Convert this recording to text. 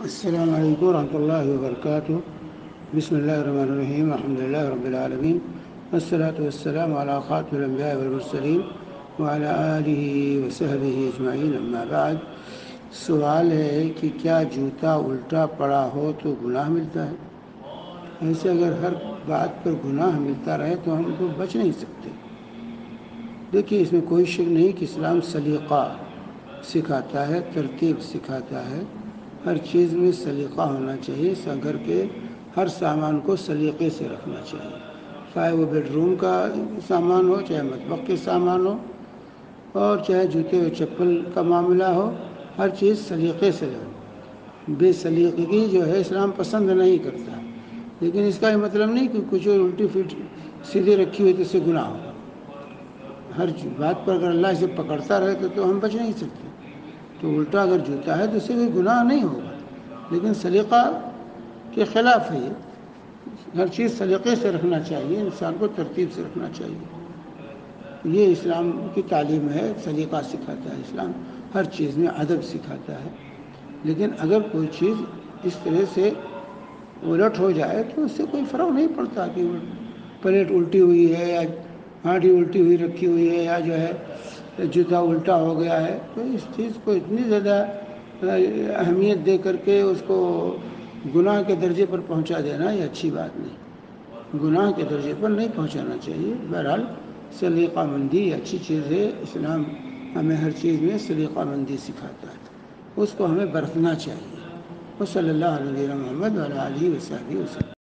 السلام علیکم ورحمۃ اللہ وبرکاتہ. بسم اللہ الرحمن الرحیم. الحمد للہ رب العالمین والصلاة والسلام علی خاتم الانبیاء والمرسلین وعلی آلہ وصحبہ اجمعین. اما بعد. سوال ہے کہ کیا جوتا الٹا پڑا ہو تو گناہ ملتا ہے؟ ایسے اگر ہر بات پر گناہ ملتا رہے تو ہم تو بچ نہیں سکتے. دیکھیے، اس میں کوئی شک نہیں کہ اسلام سلیقہ سکھاتا ہے، ترتیب سکھاتا ہے. ہر چیز میں سلیقہ ہونا چاہیے. گھر کے ہر سامان کو سلیقے سے رکھنا چاہیے، چاہے وہ بیڈ روم کا سامان ہو، چاہے مطبخ کے سامان ہو، اور چاہے جوتے و چپل کا معاملہ ہو. ہر چیز سلیقے سے رہے. بے سلیقگی جو ہے اسلام پسند نہیں کرتا. لیکن اس کا یہ مطلب نہیں کہ کچھ الٹی پھٹ سیدھی رکھی ہوئی تو اس سے گناہ ہوگا. ہر بات پر اگر اللہ اسے پکڑتا رہے تو ہم بچ نہیں سکتے. تو الٹا اگر جوتا ہے تو اس سے کوئی گناہ نہیں ہوگا، لیکن سلیقہ کے خلاف ہے. ہر چیز سلیقے سے رکھنا چاہیے، انسان کو ترتیب سے رکھنا چاہیے. یہ اسلام کی تعلیم ہے. سلیقہ سکھاتا ہے اسلام، ہر چیز میں ادب سکھاتا ہے. لیکن اگر کوئی چیز اس طرح سے الٹ ہو جائے تو اس سے کوئی فرق نہیں پڑتا کہ پلیٹ الٹی ہوئی ہے یا ہانڈی الٹی ہوئی رکھی ہوئی ہے یا جو ہے جوتا الٹا ہو گیا ہے. تو اس چیز کو اتنی زیادہ اہمیت دے کر کے اس کو گناہ کے درجے پر پہنچا دینا یہ اچھی بات نہیں. گناہ کے درجے پر نہیں پہنچانا چاہیے. بہرحال سلیقہ مندی اچھی چیز ہے. اسلام ہمیں ہر چیز میں سلیقہ مندی سکھاتا ہے، اس کو ہمیں برتنا چاہیے. وصلی اللہ علیہ محمد وعلی آلہ وصحبہ وسلم.